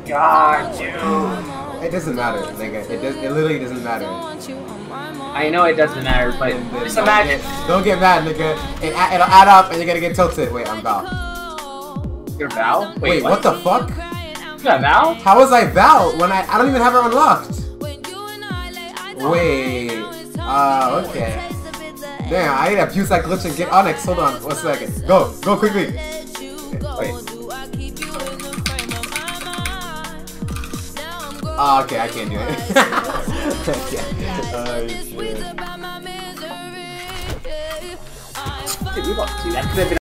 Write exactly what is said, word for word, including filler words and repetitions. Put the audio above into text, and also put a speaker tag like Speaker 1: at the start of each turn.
Speaker 1: god, dude.
Speaker 2: It doesn't matter, nigga. It does. It literally doesn't matter.
Speaker 1: I know it doesn't matter, but
Speaker 2: And then
Speaker 1: just
Speaker 2: don't
Speaker 1: imagine.
Speaker 2: Get, don't get mad, nigga. It, it'll add up, and you're gonna get tilted. Wait, I'm Val.
Speaker 1: You're Val? Wait,
Speaker 2: Wait, what? what the fuck?
Speaker 1: You got Val?
Speaker 2: How was I Val when I I don't even have her unlocked? Wait. Uh, okay. Damn, I need to abuse that glitch and get Onyx. Hold on, one second. Go, go quickly. Wait. Oh, okay, I can't do it. Okay. Oh, shit.
Speaker 1: Dude, we lost two. That could have been